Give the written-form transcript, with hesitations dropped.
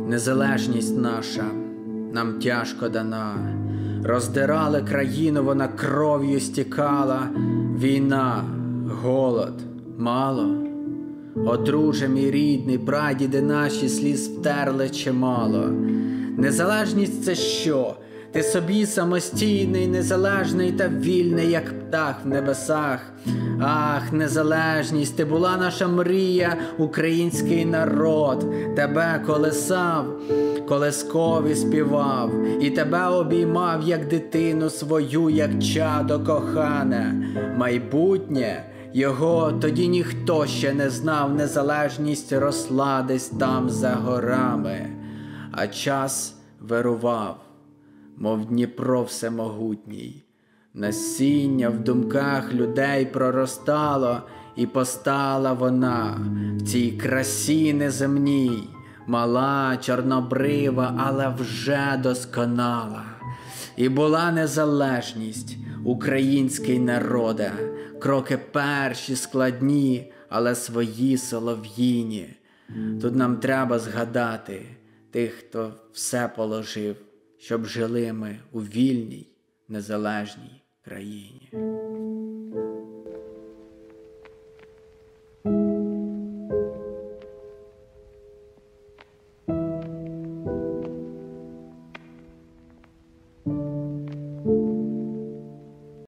Незалежність наша нам тяжко дана, роздирали країну, вона кров'ю стікала. Війна, голод, мало. О, друже мій рідний, прадіди наші сліз втерли чимало. Незалежність – це що? Ти собі самостійний, незалежний та вільний, як птах в небесах. Ах, незалежність, ти була наша мрія, український народ. Тебе колисав, колискові співав, і тебе обіймав, як дитину свою, як чадо кохане. Майбутнє його тоді ніхто ще не знав, незалежність росла десь там за горами, а час вирував, мов Дніпро всемогутній. Насіння в думках людей проростало, і постала вона в цій красі неземній, мала, чорнобрива, але вже досконала. І була незалежність, український народе, кроки перші складні, але свої солов'їні. Тут нам треба згадати тих, хто все положив, щоб жили ми у вільній, незалежній країні.